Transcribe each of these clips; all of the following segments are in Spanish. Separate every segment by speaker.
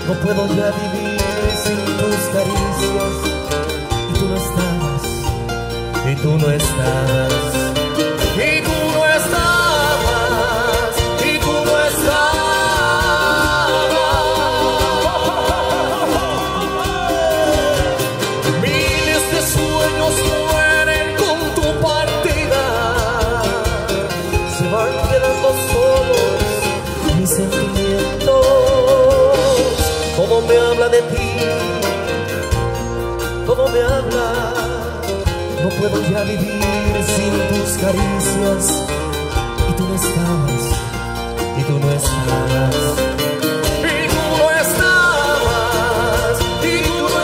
Speaker 1: No puedo ya vivir sin tus caricias. Y tú no estabas, y tú no estabas, y tú no estabas, y tú no estabas. Miles de sueños mueren con tu partida. Se van quedando solos mis sentimientos. Todo me habla de ti, todo me habla. No puedo ya vivir sin tus caricias. Y tú no estabas, y tú no estabas, y tú no estabas, y tú no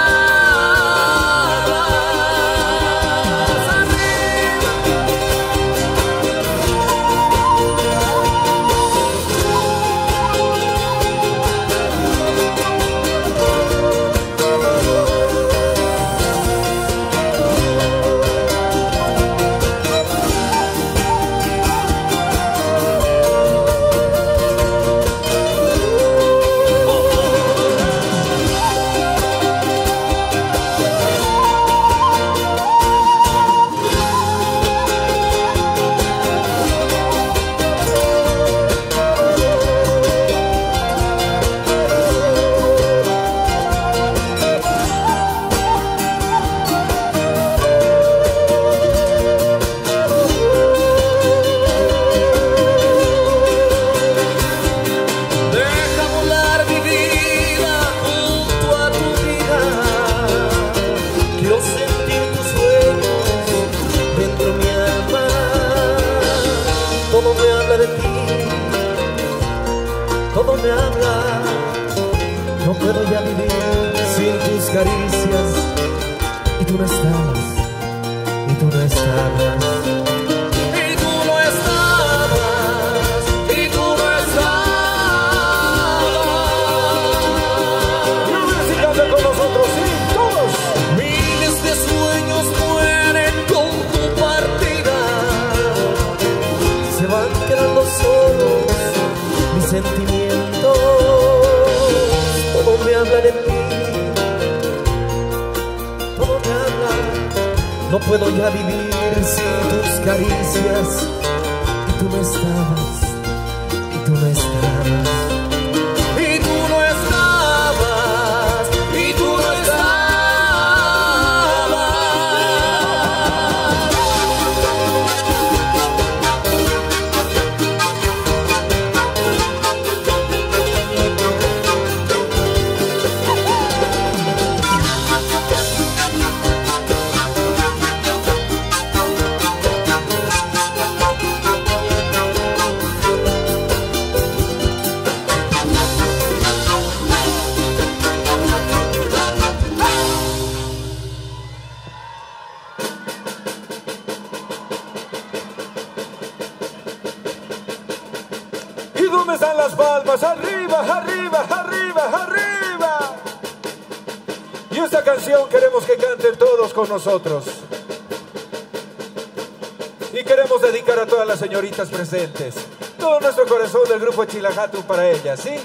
Speaker 1: me habla. No puedo ya vivir sin tus caricias. Y tú no estabas, y tú no estabas, y tú no estabas, y tú no estabas. Y canta con nosotros, sí, todos. Miles de sueños mueren con tu partida. Se van quedando solos mis sentimientos. Todo me habla de ti, todo me habla. No puedo ya vivir sin tus caricias. Y tú no estabas, y tú no estabas, y tú no estabas, y tú no
Speaker 2: ¿Dónde están las palmas? Arriba, arriba, arriba, arriba. Y esta canción queremos que canten todos con nosotros. Y queremos dedicar a todas las señoritas presentes. Todo nuestro corazón del grupo Chilajatu para ellas, ¿sí?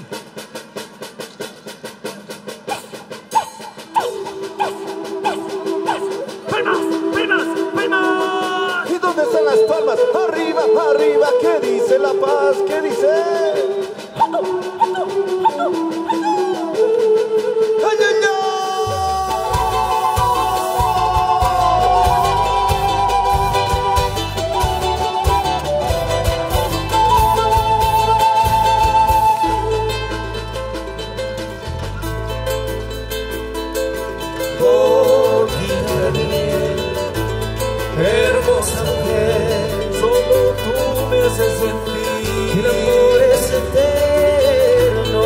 Speaker 3: ¡Palmas, palmas, palmas!
Speaker 2: ¿Y dónde están las palmas? Arriba, arriba, ¿qué dice La Paz? ¿Qué dice? ¡Ay, ay, ay!
Speaker 1: Hermosa mujer, solo tú me haces sentir que el amor es eterno.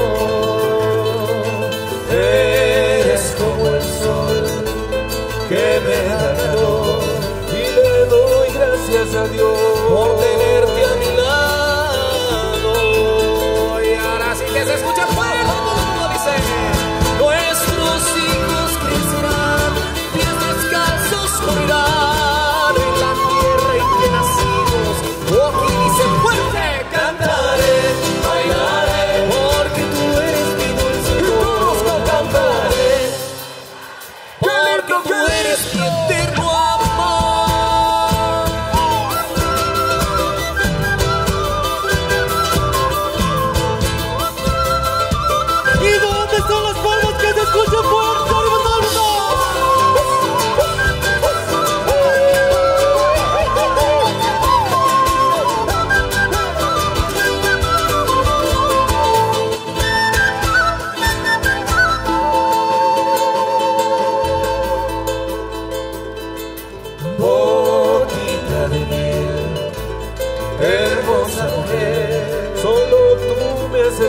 Speaker 1: Eres como el sol que me da calor y le doy gracias a Dios por tenerte a mi lado. Y ahora sí que se escucha todo el mundo, dice: nuestros hijos crecerán, pies descalzos correrán. Cantaré, bailaré, porque tú eres mi dulce.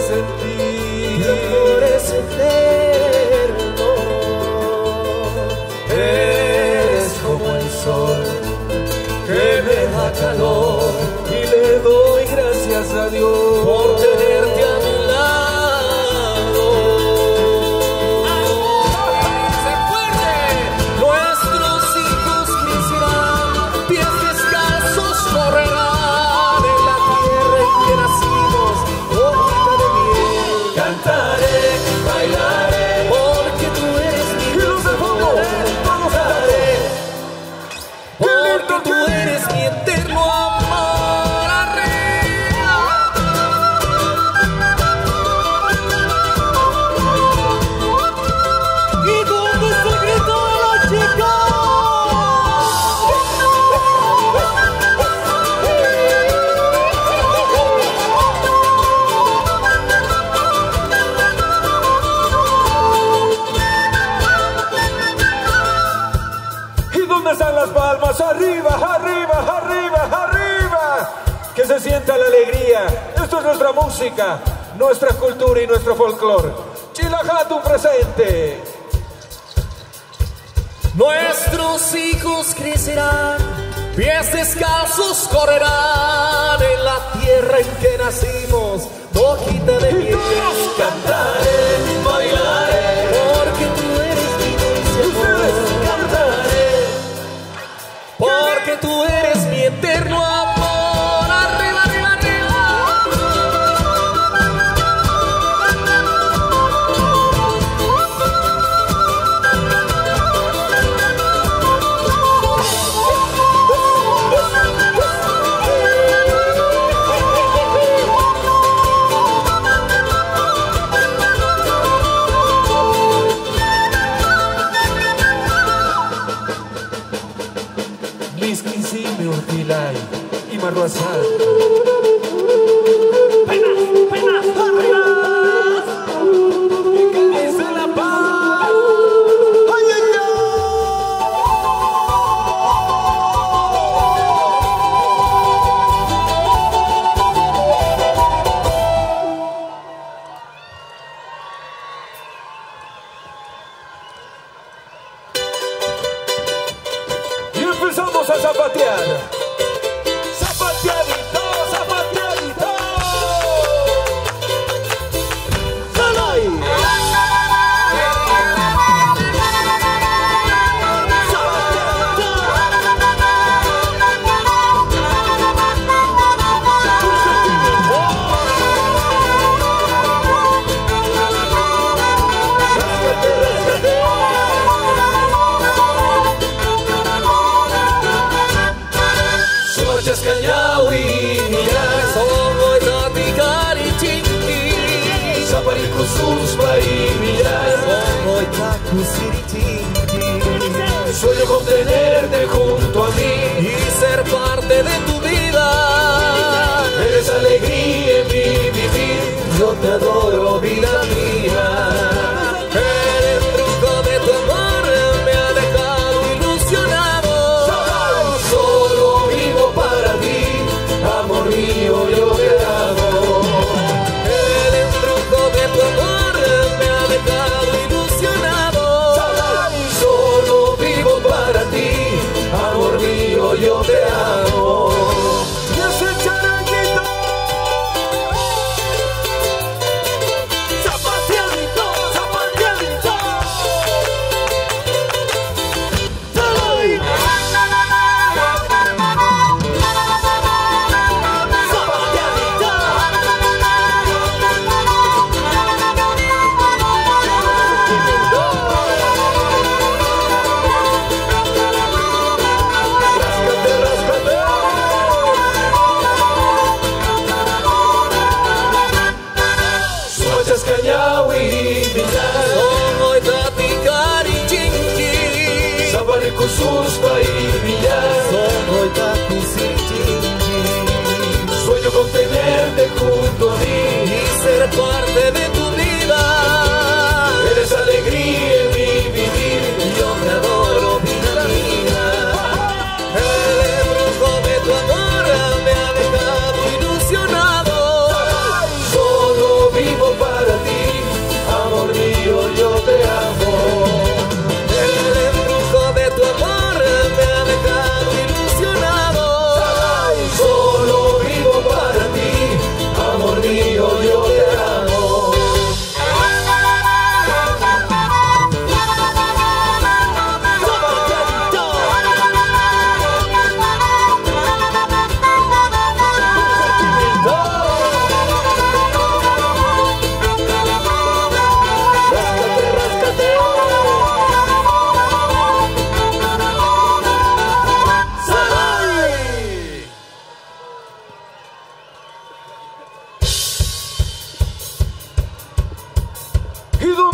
Speaker 2: en ti.
Speaker 1: Tu amor es eterno.
Speaker 2: Eres como el sol que me da calor y le doy gracias a Dios
Speaker 1: por tenerte a mi lado. ¡Se fuerte! Nuestros hijos crecerán, pies descalzos correrán en la tierra en que nacimos, hojita de miel.
Speaker 2: Cantaré, bailaré,
Speaker 1: Porque tú eres mi
Speaker 2: luz de fuego, vamos a cantar.
Speaker 1: porque tú eres mi eterno amor arriba. ¿Y dónde se gritó la chica?
Speaker 2: ¿Y dónde están las palmas? Arriba, arriba, arriba, arriba. Que se sienta la alegría. Esto es nuestra música, nuestra cultura y nuestro folclore. Chilajatu presente.
Speaker 1: Nuestros hijos crecerán, pies descalzos correrán en la tierra en que nacimos, hojita de miel.
Speaker 2: Cantaré, bailaré,
Speaker 1: Porque tú eres mi dulce
Speaker 2: ustedes
Speaker 1: amor.
Speaker 2: cantaré.
Speaker 1: Porque tú eres mi eterno amor. Arriba, arriba, arriba.
Speaker 2: Mis Kisime Urtilay y Marruazal.
Speaker 3: ¡Penas! ¡Penas! ¡Penas!
Speaker 2: Es de la paz. ¡Ay, ay, ay! Y empezamos a zapatear. Zapateadito, zapateadito. ¡Salay!
Speaker 1: Chascañaui, Songo y Taticari Chinqui,
Speaker 2: Zaparico Suspa y Milay.
Speaker 1: Songo y Tacusiri Chinqui.
Speaker 2: Sueño con tenerte junto a mí.
Speaker 1: Y ser parte de tu vida.
Speaker 2: Eres alegría en mi vivir. Yo te adoro, vida mía.
Speaker 1: El embrujo de tu amor me ha dejado ilusionado.
Speaker 2: Solo vivo para ti, amor mío, yo te amo.
Speaker 1: El embrujo de tu amor me ha dejado ilusionado.
Speaker 2: Solo vivo para ti, amor mío.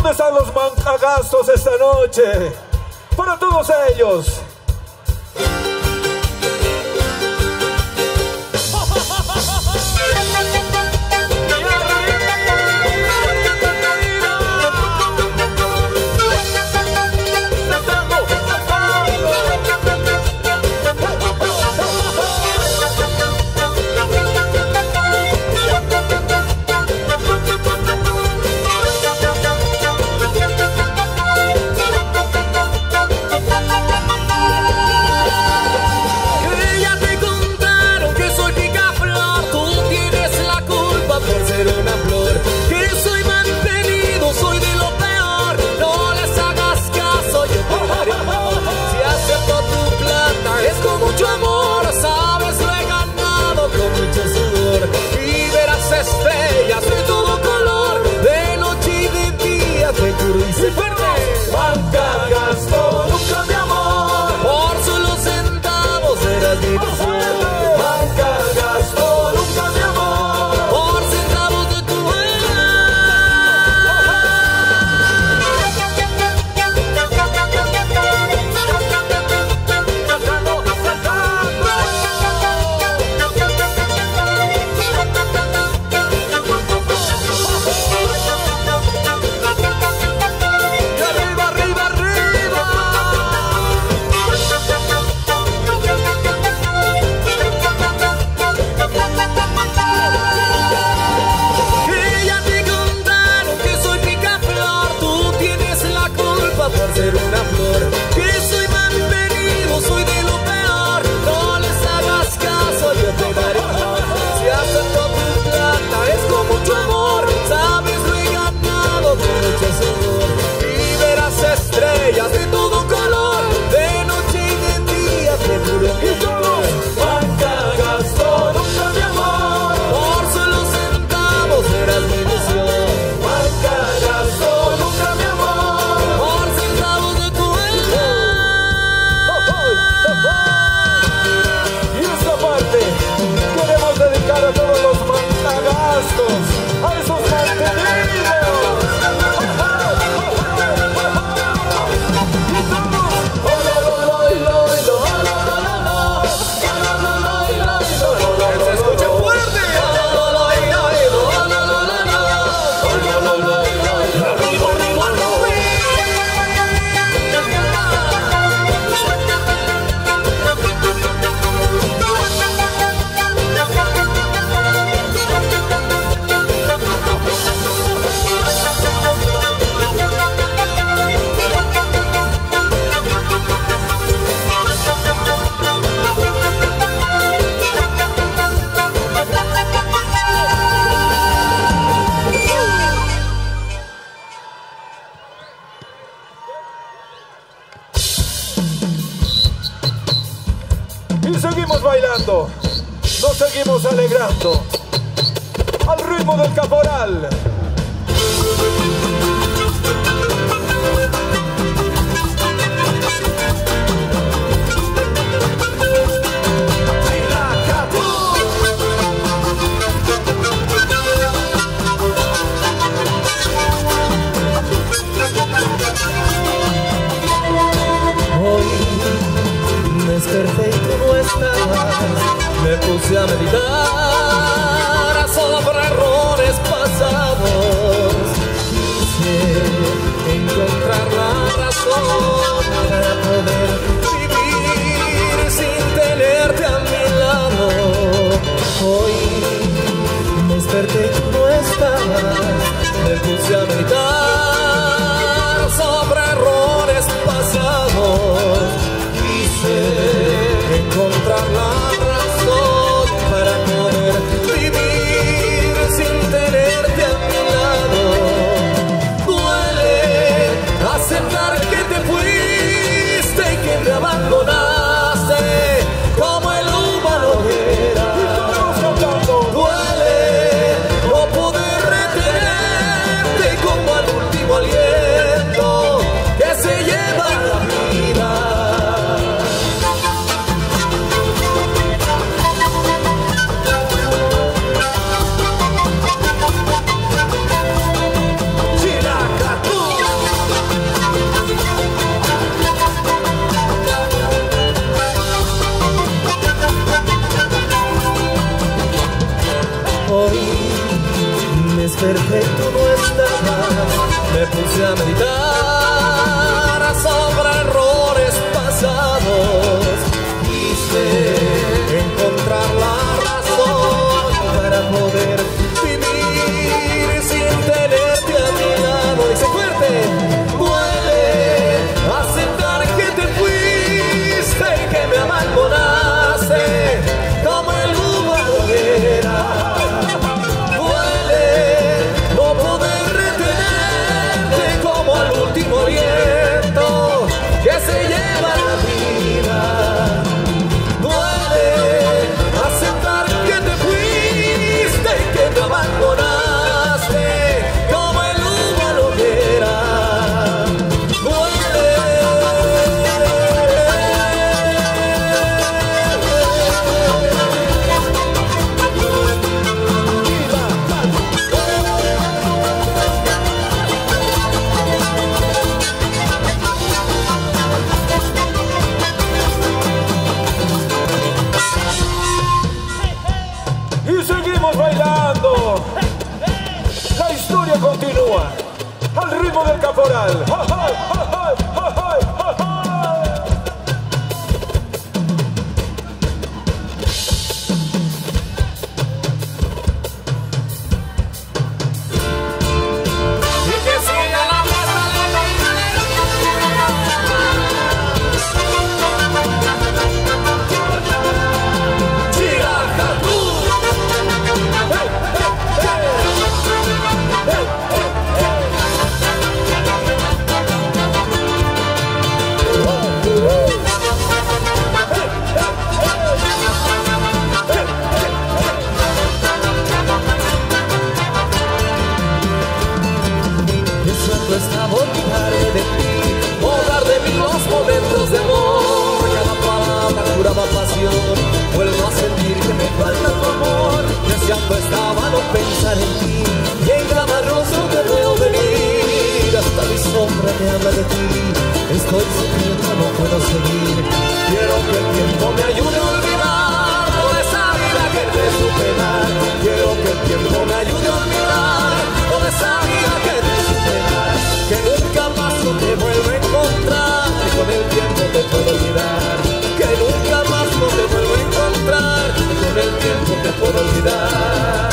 Speaker 2: ¿Dónde están los mancagastos esta noche? Para todos ellos.
Speaker 1: Estrellas de todo color, de noche y de día, te juro y se fuerte. Mancagasto, nunca mi amor, por solo centavos eras mi ilusión. Mancagasto, nunca mi amor, por centavos de tu estrellas de todo color, de noche y de día, te juro que todos. Mancagasto, nunca mi amor, por solo centavos eras mi ilusión. Mancagasto, nunca mi amor, por centavos de tu alma.
Speaker 2: Y esta parte queremos dedicar a todos los mancagastos, a esos mantenidos. Y seguimos bailando, nos seguimos alegrando al ritmo del caporal.
Speaker 1: Desperté y tú no estabas, me puse a meditar sobre errores pasados. Quise encontrar la razón para poder vivir sin tenerte a mi lado. Hoy me desperté y tú no estabas, me puse a meditar sobre errores pasados. Encontrar la razón para poder vivir sin ver que tú no estabas, me puse a meditar sobre errores pasados. Quise encontrar la razón para poder vivir sin tenerte a mi lado. Dice fuerte, duele aceptar que te fuiste y que me abandonaste como el humo a la hoguera. Duele no poder retenerte como al último viento que se lleva la vida. Duele aceptar que te fuiste y que me abandonaste como el humo a la hoguera.
Speaker 2: Y seguimos bailando. La historia continúa al ritmo del caporal. ¡Ja, ja, ja, ja, ja, ja, ja, ja!
Speaker 1: Y que siga la fiesta de Chiracatú. Deseando estaba olvidarme de ti, borrar de mí los momentos de amor. Cada palabra curaba pasión, vuelvo a sentir que me falta tu amor. Deseando estaba no pensar en ti, y en cada rostro te veo venir. Hasta mi sombra me habla de ti, estoy sufriendo, no puedo seguir. Quiero que el tiempo me ayude a olvidar toda esa vida que te supe dar. Quiero que el tiempo me ayude a olvidar toda esa vida que te supe dar. Que nunca más no te vuelva a encontrar, y con el tiempo te puedo olvidar. Que nunca más no te vuelva a encontrar, y con el tiempo te puedo olvidar.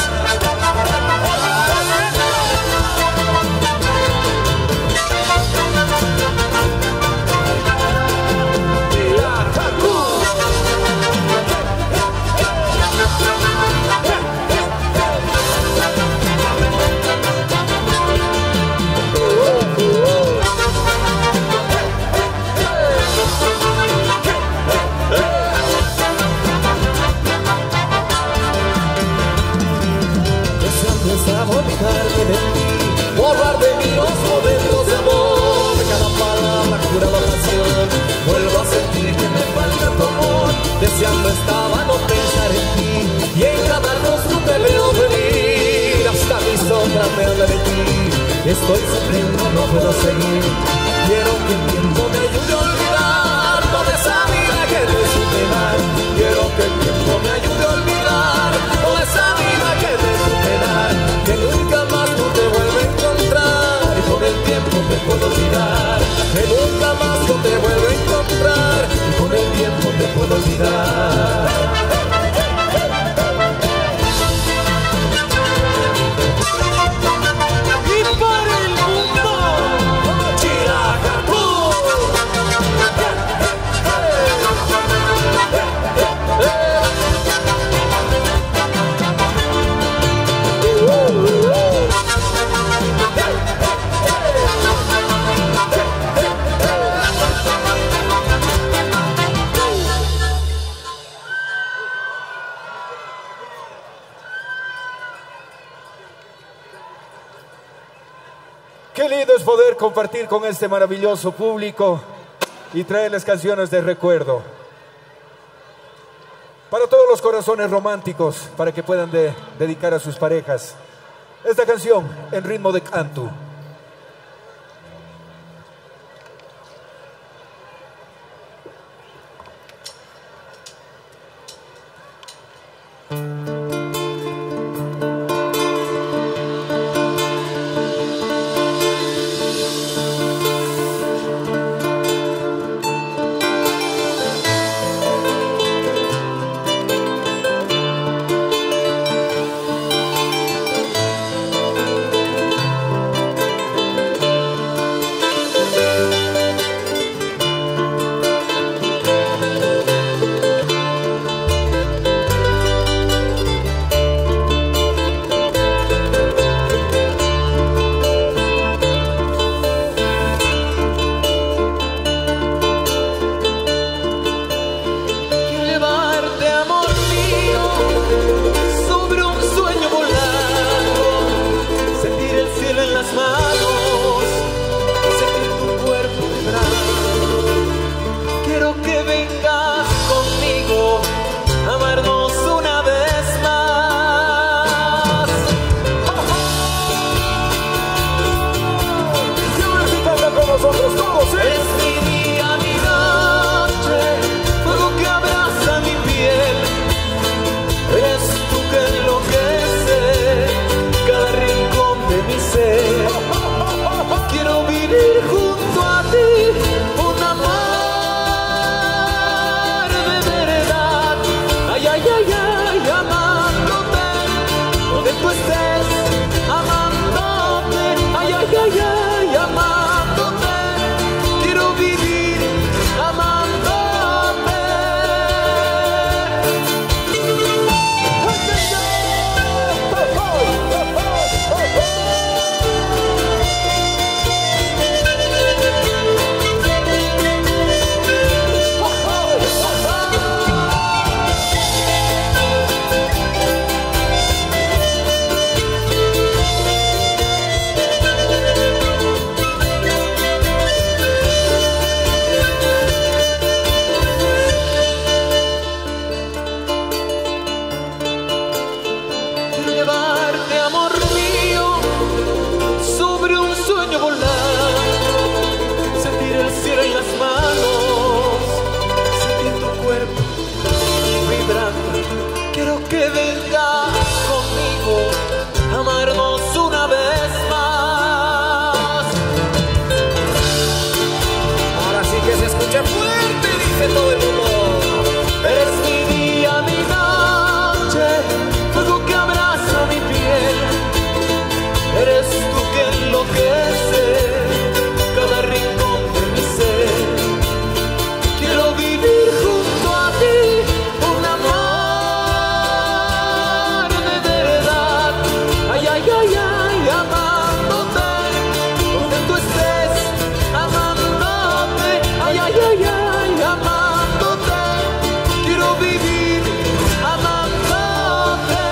Speaker 1: Estaba olvidarme de ti, borrar de mí los momentos de amor. Cada palabra curaba pasión, vuelvo a sentir que me falta tu amor. Deseando estaba no pensar en ti, y en cada rostro te veo venir. Hasta mi sombra me habla de ti, estoy sufriendo, no puedo seguir. Quiero que el tiempo me ayude a olvidar toda esa vida que te supe dar. Quiero que el tiempo me ayude a olvidar toda esa vida que te supe dar. Que nunca más no te vuelva a encontrar, y con el tiempo te puedo olvidar. Que nunca más no te vuelva a encontrar, y con el tiempo te puedo olvidar.
Speaker 2: Qué lindo es poder compartir con este maravilloso público y traerles canciones de recuerdo. Para todos los corazones románticos, para que puedan dedicar a sus parejas esta canción en ritmo de canto.
Speaker 1: vengas conmigo a amarnos una vez más. Ahora sí que se escucha fuerte, dice todo el mundo. Eres mi día, mi noche, fuego que abraza mi piel. Eres tú que enloquece cada rincón de mi ser. Quiero vivir junto a ti un amor de verdad. Ay, ay, ay, ay, amándote donde tú estés, amándote. Ay, ay, ay, ay, amándote. Quiero vivir amándote.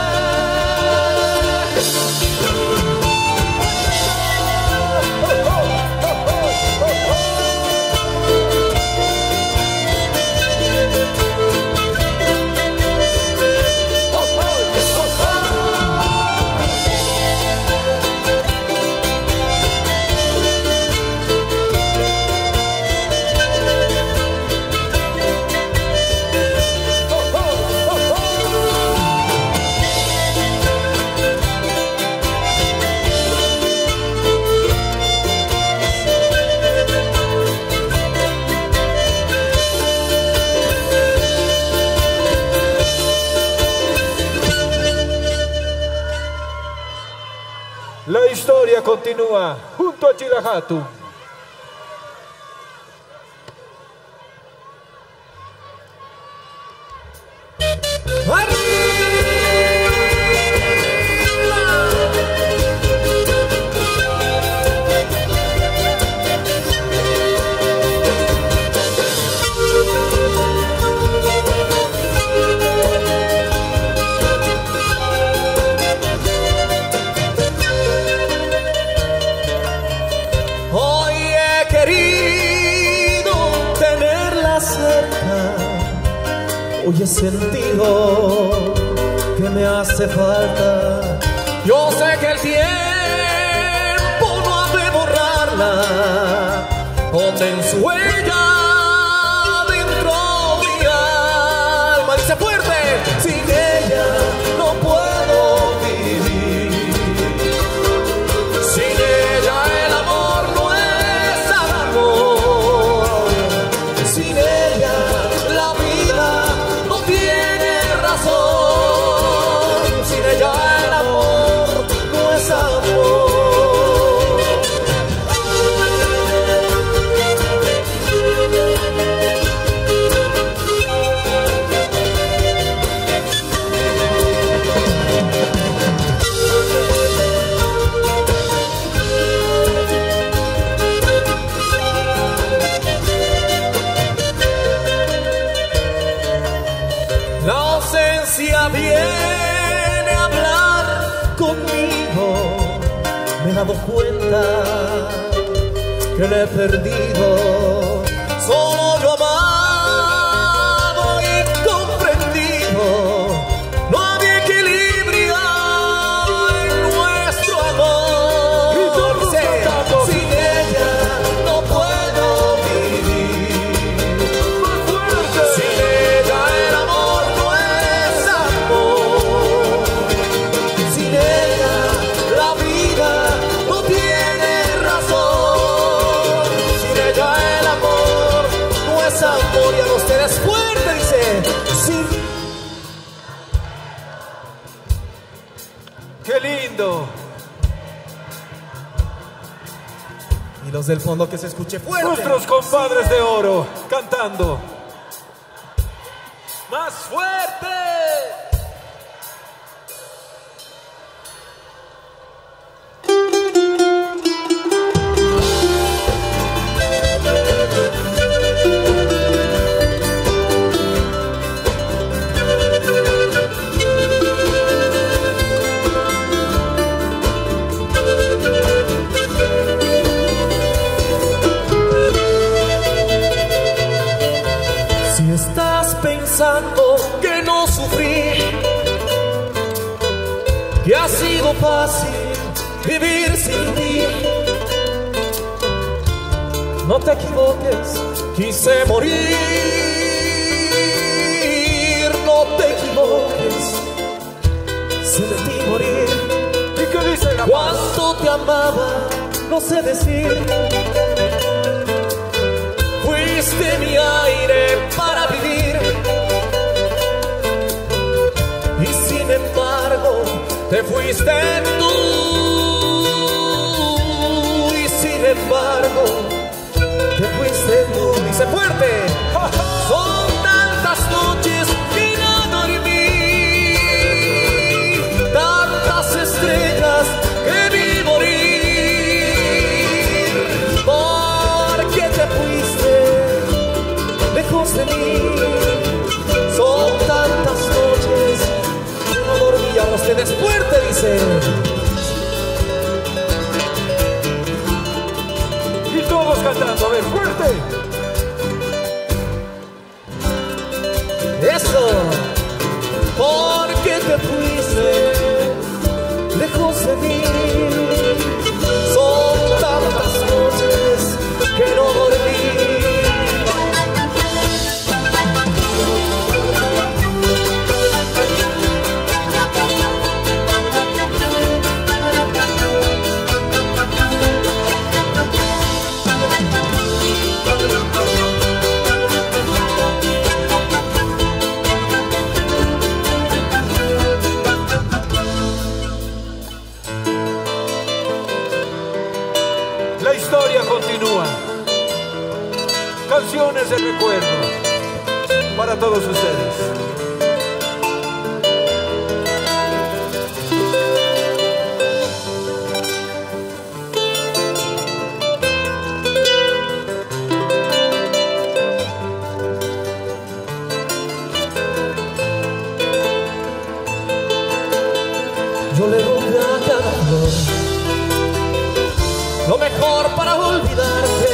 Speaker 2: La historia continúa junto a Chilajatu.
Speaker 1: Hoy he querido tenerla cerca, hoy he sentido que me hace falta. Yo sé que el tiempo no ha de borrarla, donde en su huella dentro mi alma dice fuerte, sin ella no puedo vivir. Sin ella el amor no es amor. Sin ella la vida no tiene razón. Sin ella el amor no es amor. La ausencia viene a hablar conmigo. Me he dado cuenta que le he perdido. Solo yo amado y comprendido. No había equilibrio en nuestro amor. Sin ella no puedo vivir. Sin ella el amor no es amor. Sin ella la vida no tiene razón. Sin ella el amor no es amor. Y a ustedes fuerte dice, sin.
Speaker 2: ¡Qué lindo!
Speaker 1: Y los del fondo que se escuche fuerte.
Speaker 2: Nuestros compadres de oro cantando.
Speaker 1: ¡Más fuerte! Si estás pensando que no sufrí, que ha sido fácil vivir sin ti, no te equivoques, quise morir. No te equivoques, sentí morir.
Speaker 2: ¿Y qué dice la paz?
Speaker 1: Cuánto te amaba, no sé decir. Fuiste mi aire para vivir. Y sin embargo, te fuiste tú. Y sin embargo, te fuiste tú. Dice fuerte. Son tantas noches que no dormí, tantas estrellas que vi morir, porque te fuiste lejos de mí. Son tantas noches que no dormía. Ustedes fuerte, dice.
Speaker 2: Y todos cantando, a ver, fuerte.
Speaker 1: Eso, porque te fuiste lejos de mí. Son tantas noches que no dormí.
Speaker 2: La historia continúa. Canciones de recuerdo para todos ustedes.
Speaker 1: Yo le rogué a cada flor lo mejor para olvidarte,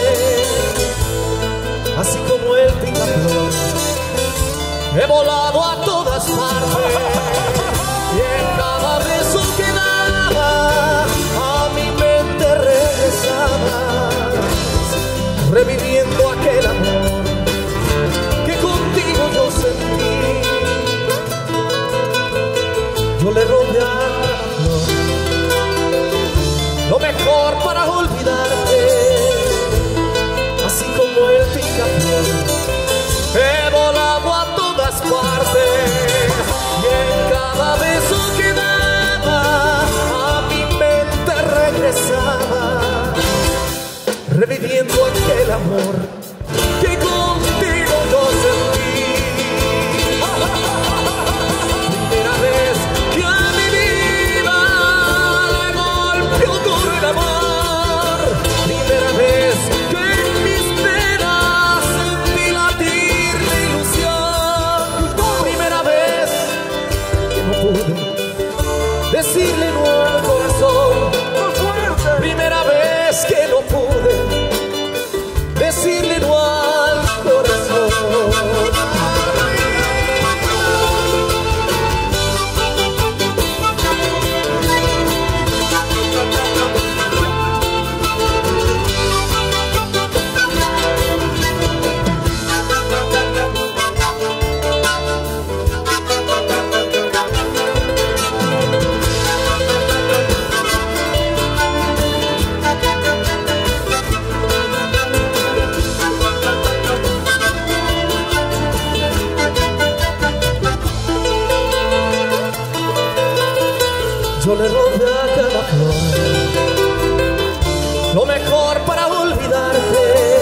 Speaker 1: así como el picaflor. He volado a todas partes y en cada beso que daba a mi mente regresaba, reviviendo aquel amor que contigo yo sentí. Yo le rogué a lo mejor para olvidarte, así como el picaflor. He volado a todas partes y en cada beso que daba a mi mente regresaba, reviviendo aquel amor que contigo yo sentí. Primera vez que a mi vida le golpeó duro el amor, primera vez que en mis penas sentí latir la ilusión, primera vez que no pude decirle no al corazón, primera vez que no pude decirle no al corazón. Yo le rogué a cada flor lo mejor para olvidarte,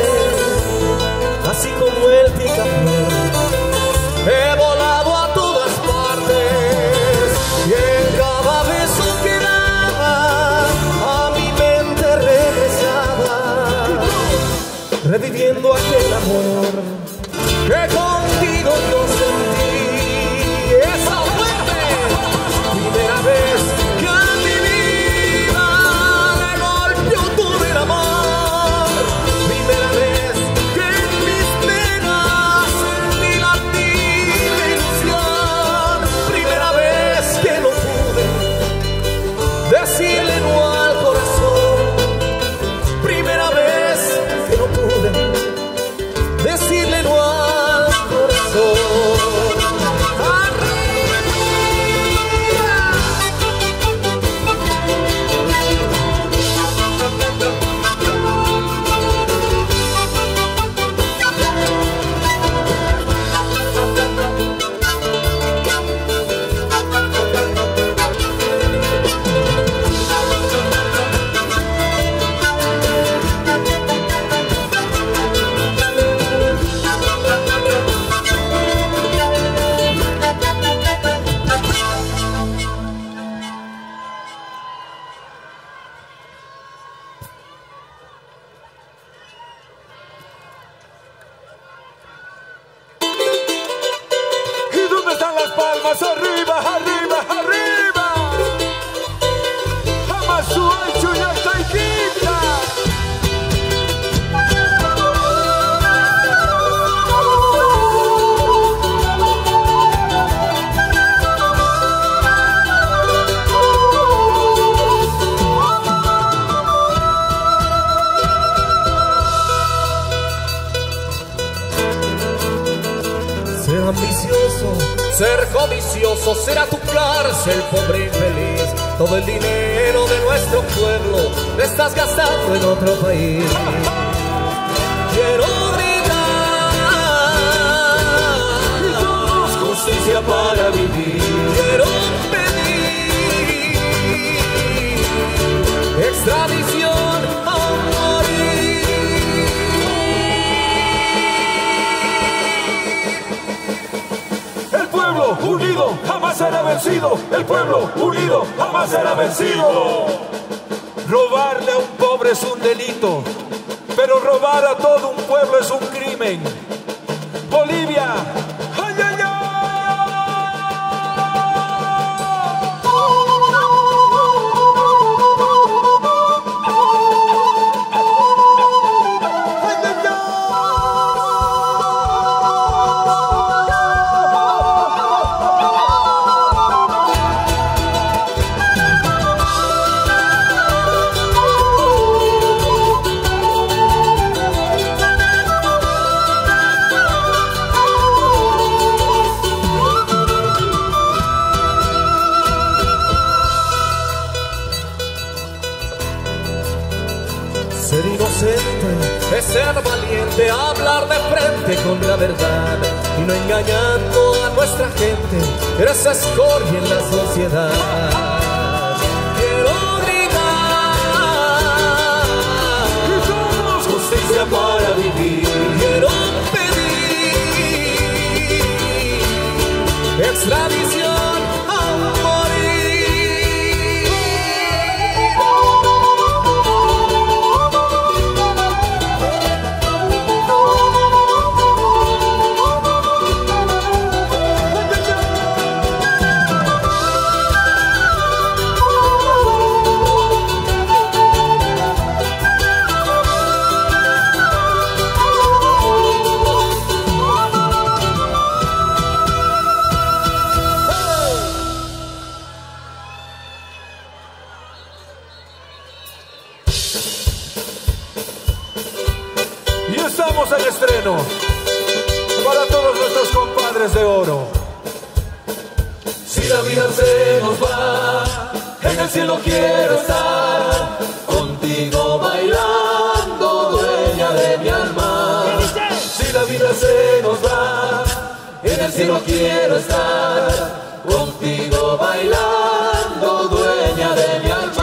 Speaker 1: así como el picaflor. He volado a todas partes y en cada beso que daba a mi mente regresaba, reviviendo aquel amor que contigo yo sentí. Esa fuerte primera vez que a mi vida le golpeó todo el amor, primera vez que en mis penas sentí latir calabozo será tu cárcel, pobre infeliz. Todo el dinero de nuestro pueblo lo estás gastando en otro país. Quiero gritar justicia para vivir. Quiero pedir extradición a morir.
Speaker 2: El pueblo unido jamás será vencido. El pueblo unido jamás será vencido. Robarle a un pobre es un delito, pero robar a todo un pueblo es un crimen. Bolivia, ¡ay, ay, ay!
Speaker 1: Ser inocente es ser valiente, hablar de frente con la verdad y no engañando a nuestra gente, eres escoria en la sociedad. Quiero gritar justicia para vivir. Quiero pedir extradición a morir.
Speaker 2: Y estamos en estreno para todos nuestros compadres de oro.
Speaker 1: Si la vida se nos va, en el cielo quiero estar contigo bailando, dueña de mi alma. Si la vida se nos va, en el cielo quiero estar contigo bailando, dueña de mi alma.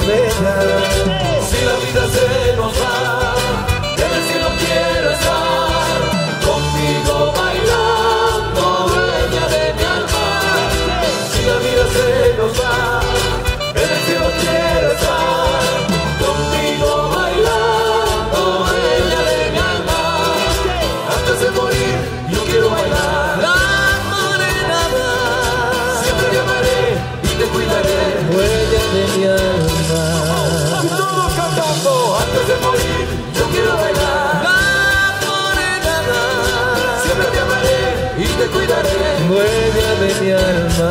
Speaker 1: bella. Si la vida se nos va, en el cielo quiero estar contigo bailando, dueña de mi alma. Si la vida se nos va, en el cielo quiero estar contigo bailando, dueña de mi alma. Antes de morir yo quiero bailar la morenada. Siempre te amaré y te cuidaré, dueña de mi alma.
Speaker 2: Todos cantando.
Speaker 1: Antes de morir yo quiero bailar la morenada. Siempre te amaré y te cuidaré, dueña de mi alma.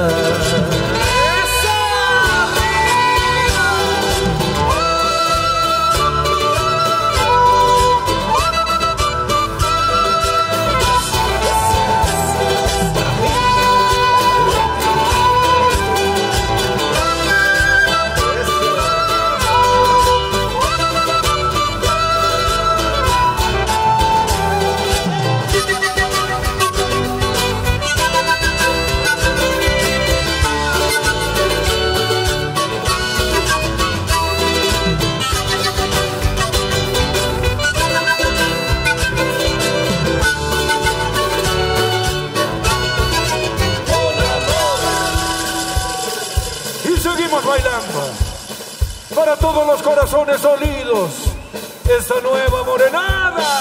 Speaker 2: Bailando para todos los corazones dolidos esta nueva morenada.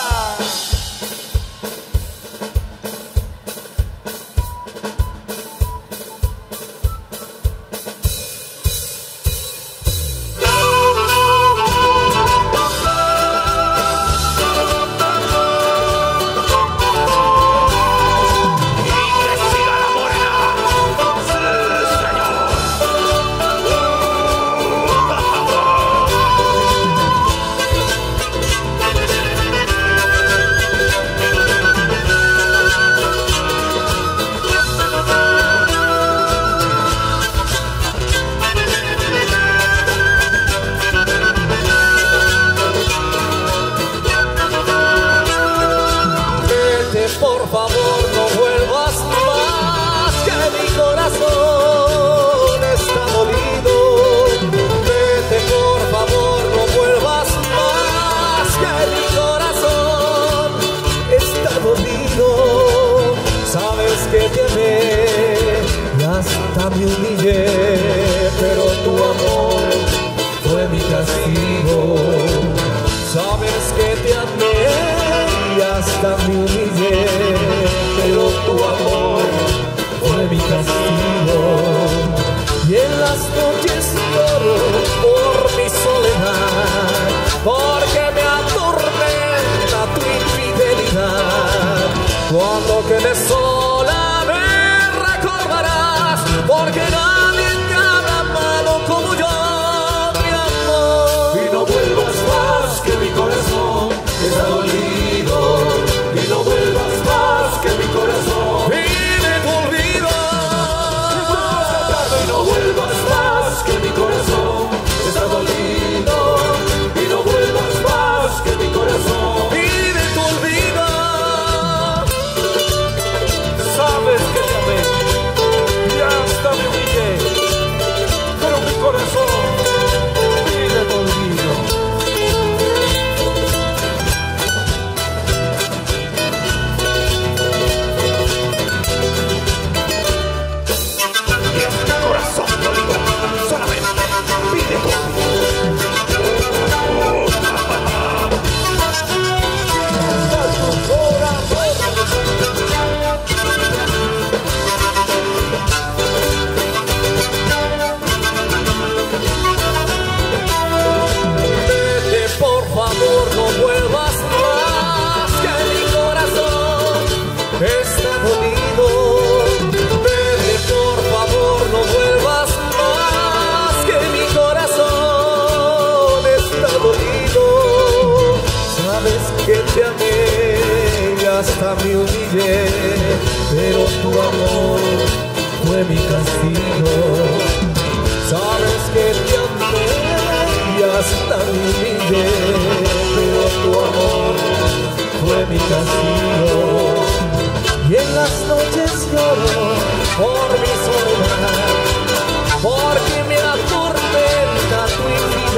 Speaker 2: Por favor no vuelvas más, que mi corazón está dolido. Vete por favor no vuelvas más, que mi corazón está dolido. Sabes que te amé y hasta me humillé, pero tu amor fue mi castigo. Sabes que te amé y hasta me humillé, pero tu amor fue mi castigo. Y en las noches lloro por mi soledad, porque me atormenta tu infidelidad. Cuando quedes sola me recordarás, porque nadie te ha amado como yo, mi amor. Y no vuelvas más, que mi corazón está dolido. Y no vuelvas más, que mi corazón vive tu olvido. Y no vuelvas más, que mi corazón está dolido. Y no vuelvas más, que mi corazón vive tu olvido. Sabes que te amé y hasta me humillé, pero mi corazón vive tu olvido. Hasta me humillé, pero tu amor fue mi castigo. Sabes que te amé y hasta me humillé, pero tu amor fue mi castigo. Y en las noches lloro por mi soledad, porque me atormenta tu infidelidad.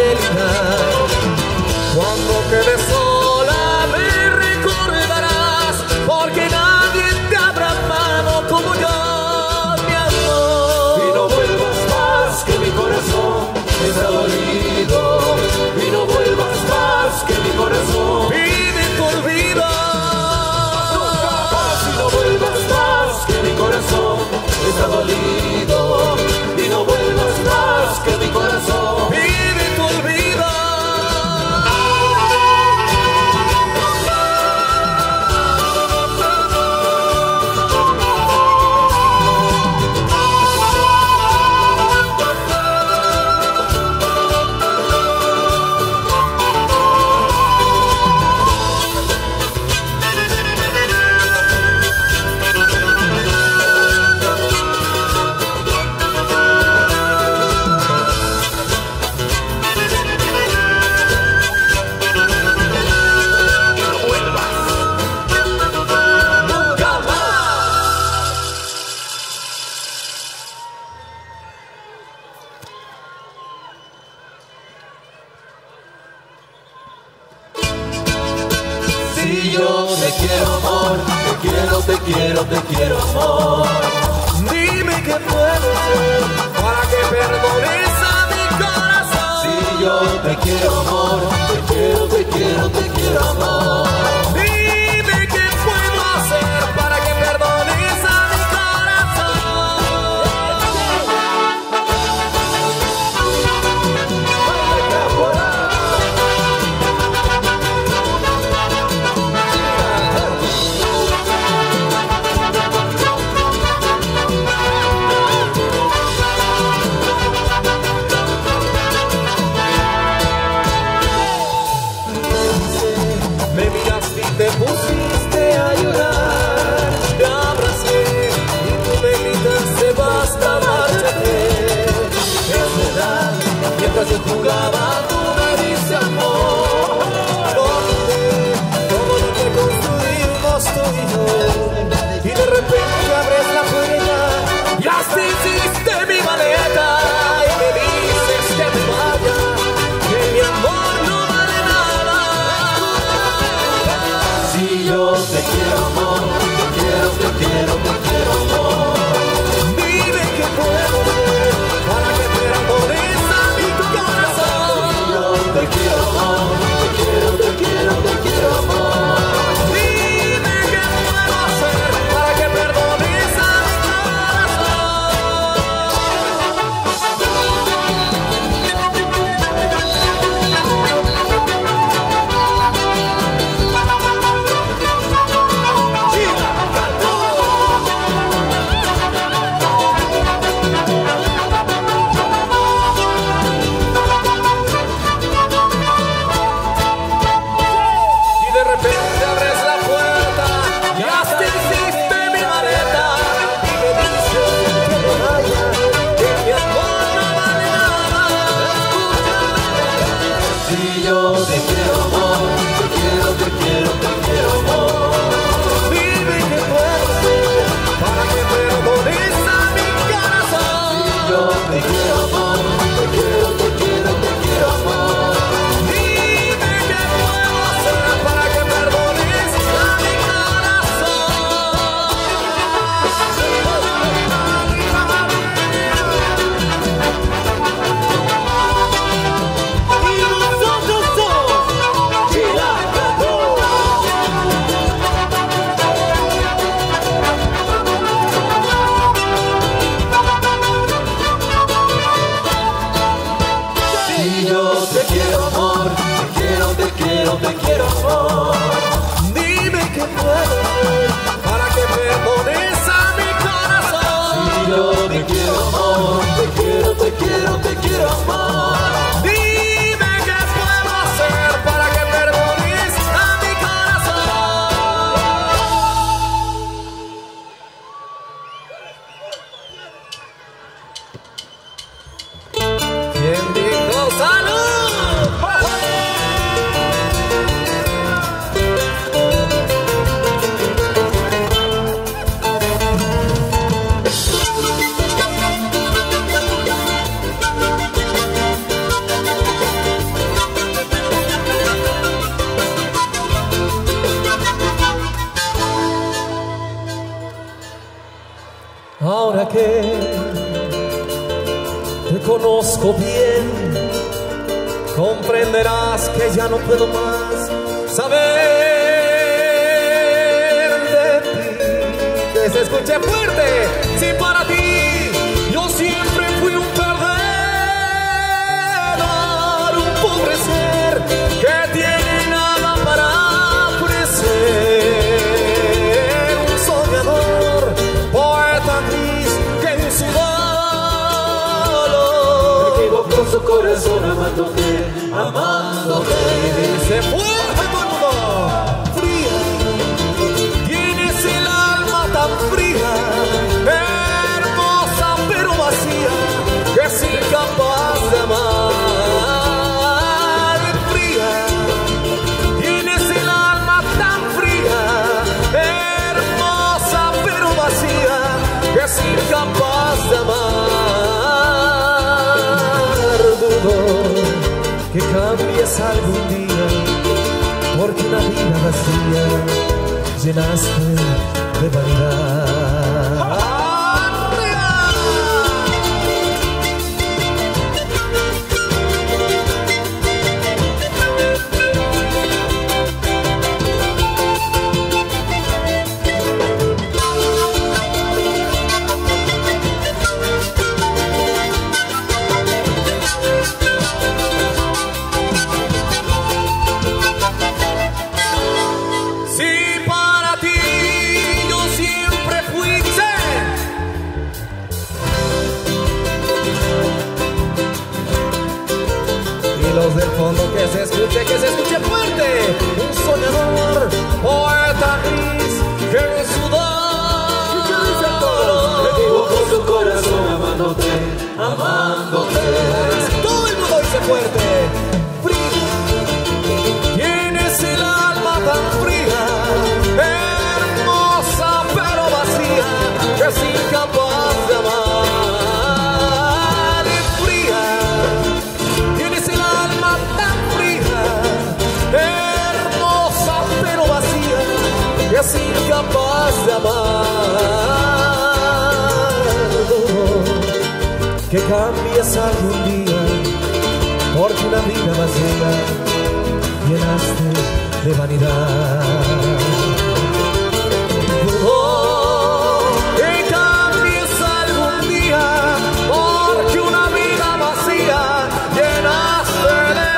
Speaker 1: quede sola me recordarás, porque nadie te habrá amado como yo, mi amor.
Speaker 2: Y no vuelvas más, que mi corazón está dolido. Y no vuelvas más, que mi corazón
Speaker 1: Pide tu olvido.
Speaker 2: nunca más. Y no vuelvas más, que mi corazón está dolido. Y no vuelvas más, que mi corazón
Speaker 1: Pide tu olvido.
Speaker 2: Si yo te quiero, amor, te quiero, amor.
Speaker 1: Dime qué puedo hacer para que perdones a mi corazón.
Speaker 2: Si yo te quiero, amor, te quiero, amor.
Speaker 1: Dime qué puedo hacer para que perdones a mi Me miras Ahora que te conozco bien, comprenderás que ya no puedo más saber de ti. Que se escuche fuerte. Si para ti yo siempre fui un perdedor, un pobre ser que tiene nada para ofrecer, un soñador, poeta gris que en su dolor
Speaker 2: me equivocó su corazón amándote, amándote.
Speaker 1: se fue todo el mundo. Fría, tienes el alma tan fría, hermosa pero vacía, que es incapaz de amar. Fría, tienes el alma tan fría, hermosa pero vacía, que es incapaz de amar. Dudo que cambies algún día, porque una vida vacía llenaste de vanidad. Si para ti yo siempre fui, dice, y los del fondo que se escuche fuerte, un soñador, poeta gris que en su dolor
Speaker 2: Me equivocó su corazón amándote, amándote.
Speaker 1: todo el mundo dice fuerte. Fría, tienes el alma tan fría, hermosa pero vacía, que es incapaz de amar. Fría, tienes el alma tan fría, hermosa pero vacía, que es incapaz de amar. Que cambies algún día, porque una vida vacía llenaste de vanidad. Oh, que cambies algún día, porque una vida vacía llenaste de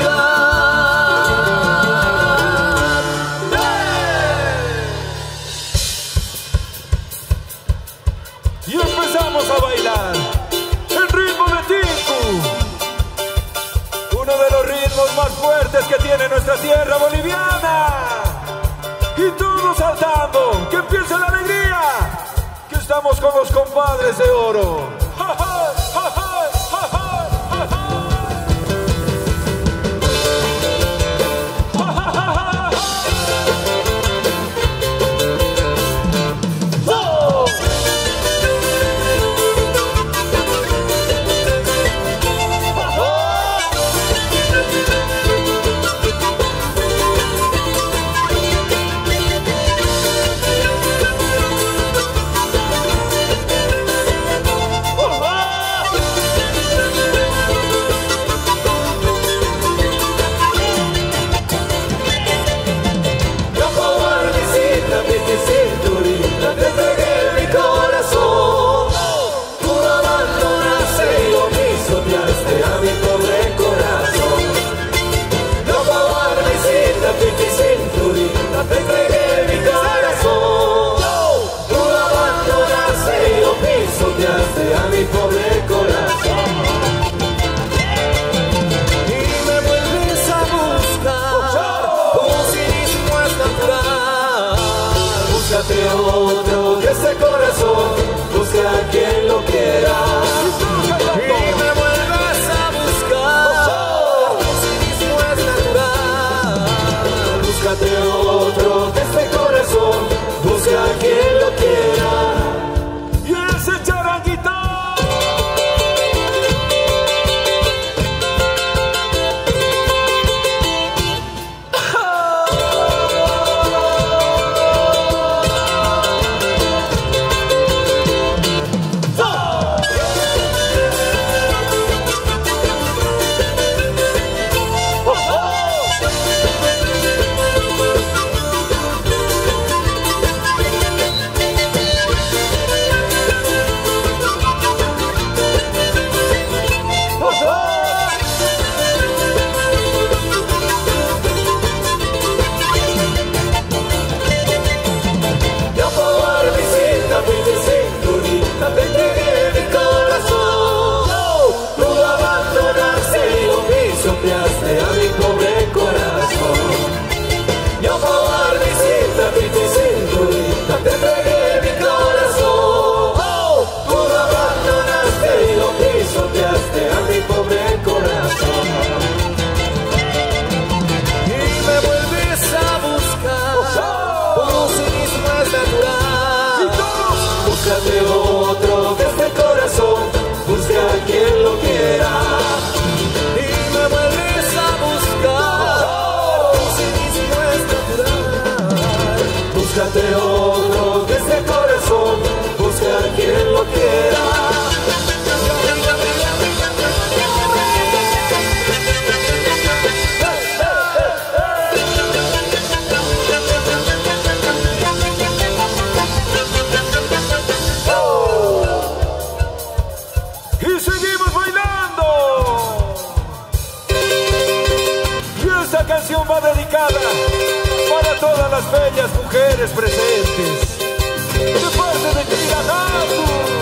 Speaker 1: vanidad.
Speaker 2: Y empezamos a bailar el ritmo de Tinku, uno de los ritmos más fuertes que tiene nuestra tierra boliviana. Y todos saltando, que empiece la alegría, que estamos con los compadres de oro. ¡Ja, ja, ja, ja, ja, ja, ja, ja!
Speaker 1: Otro que ese corazón busque a quien lo quiera y me vuelves a buscar. Si mismo es natural, búscate otro que ese corazón busque a quien lo quiera.
Speaker 2: Y ese charanguito.
Speaker 1: Búscate otro que este corazón busque a quien lo quiera. Y me vuelves a buscar, si mismo es natural. Búscate otro que este corazón busque a quien lo quiera.
Speaker 2: Va dedicada para todas las bellas mujeres presentes de parte de Tiranaku.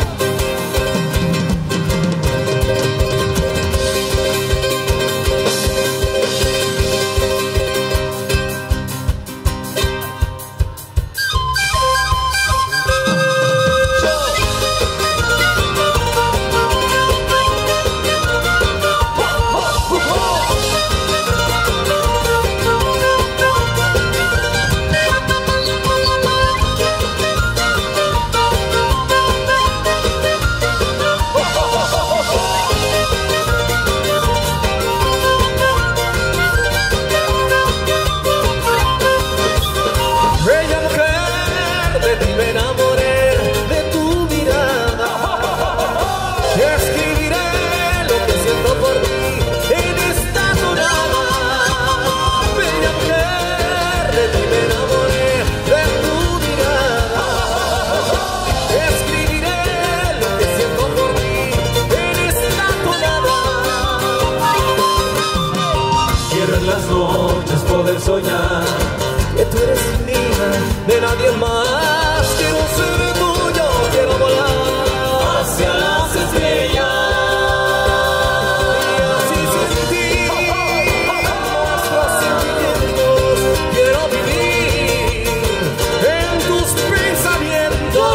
Speaker 1: Soñar que tú eres mía, de nadie más. Quiero ser tuyo, quiero volar hacia las estrellas y así sentir nuestros sentimientos. Quiero vivir en tus pensamientos.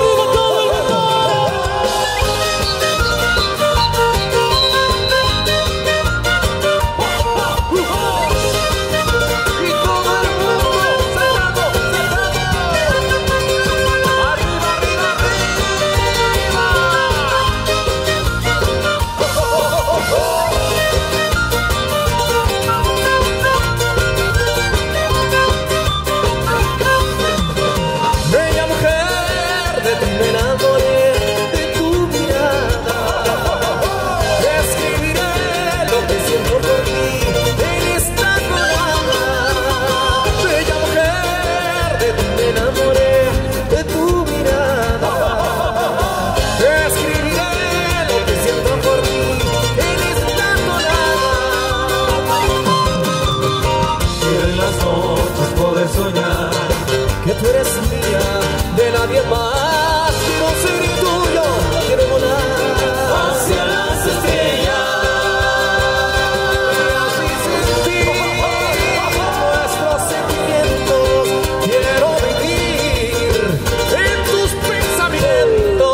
Speaker 1: Que tú eres mía, de nadie más. Quiero ser tuyo, quiero volar hacia las estrellas y así sentir nuestros sentimientos. Quiero vivir en tus pensamientos.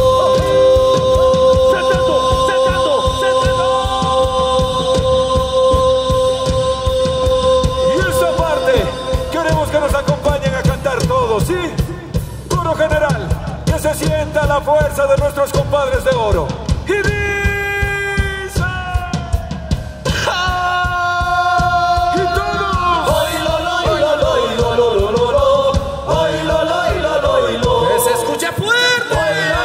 Speaker 2: Y esa parte queremos que nos acompañen a cantar todos, ¿sí? Coro general, que se sienta la fuerza de nuestros compadres de oro. Y dice... ¡Y todos!
Speaker 1: Que se escuche fuerte.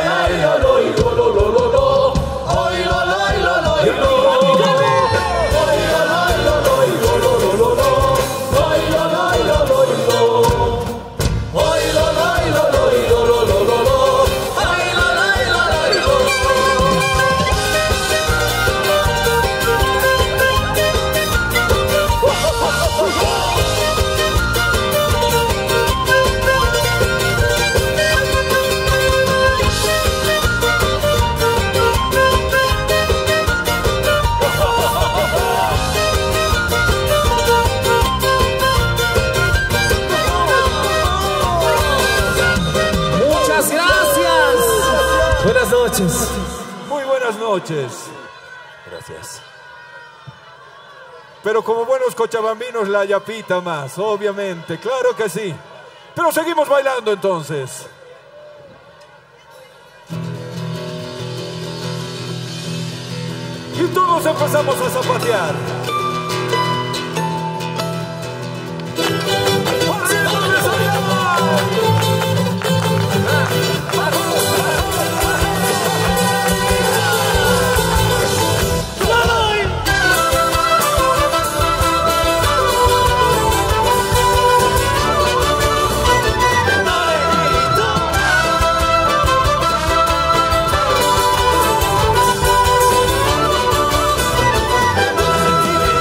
Speaker 1: Buenas noches.
Speaker 2: Muy buenas noches.
Speaker 1: Gracias.
Speaker 2: Pero como buenos cochabambinos, la yapita más, obviamente, claro que sí. Pero seguimos bailando entonces. y todos empezamos a zapatear.
Speaker 1: Sentir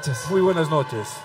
Speaker 1: noches.
Speaker 2: Muy buenas noches.